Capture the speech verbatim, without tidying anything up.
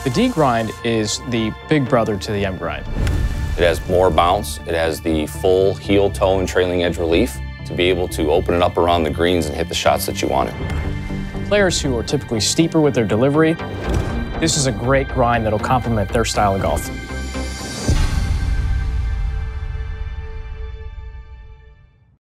The D grind is the big brother to the M grind. It has more bounce. It has the full heel, toe, and trailing edge relief to be able to open it up around the greens and hit the shots that you wanted. Players who are typically steeper with their delivery, this is a great grind that'll complement their style of golf.